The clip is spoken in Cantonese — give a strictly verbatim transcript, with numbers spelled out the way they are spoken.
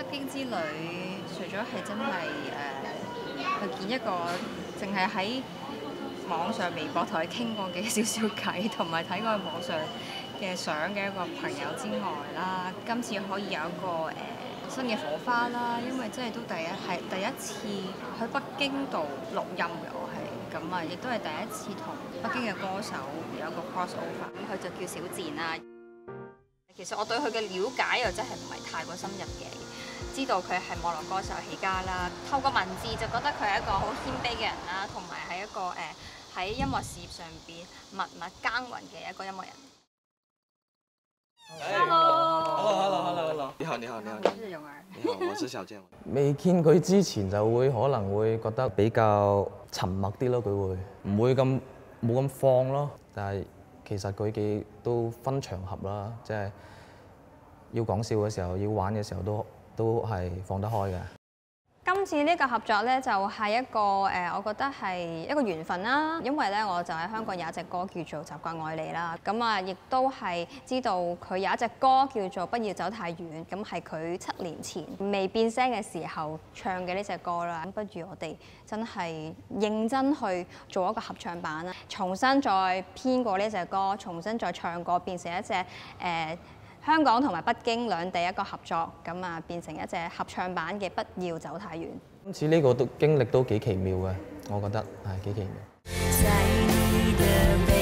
北京之旅，除咗係真係誒、呃、去見一個淨係喺網上微博同佢傾過嘅少少偈，同埋睇過網上嘅相嘅一個朋友之外啦，今次可以有一個誒、呃、新嘅火花啦，因為真係都第一係第一次去北京度錄音嘅我係，咁啊亦都係第一次同北京嘅歌手有一個 cross over，咁佢就叫小賤啦。其實我對佢嘅了解又真係唔係太過深入嘅，知道佢係網絡歌手起家啦，透過文字就覺得佢係一個好謙卑嘅人啦，同埋係一個誒喺、呃、音樂事業上邊默默耕耘嘅一個音樂人。 Hello，Hello，Hello，Hello，你好，你好，你好， 我是蓉兒。 你好，我是小健。 未見佢之前就會可能會覺得比較沉默啲咯，佢會唔會咁冇咁放咯？但係其實佢嘅都分場合啦，即係要講笑嘅時候，要玩嘅時候都都係放得開嘅。 今次呢個合作咧，就係一個誒，我覺得係一個緣分啦。因為咧，我就喺香港有一隻歌叫做《習慣愛你》啦。咁啊，亦都係知道佢有一隻歌叫做《不要走太遠》，咁係佢七年前未變聲嘅時候唱嘅呢隻歌啦。咁不如我哋真係認真去做一個合唱版啦，重新再編過呢隻歌，重新再唱過，變成一隻誒。呃香港同埋北京兩地一個合作，咁啊變成一隻合唱版嘅《不要走太遠》。 今次呢個都經歷都幾奇妙嘅，我覺得係幾奇妙。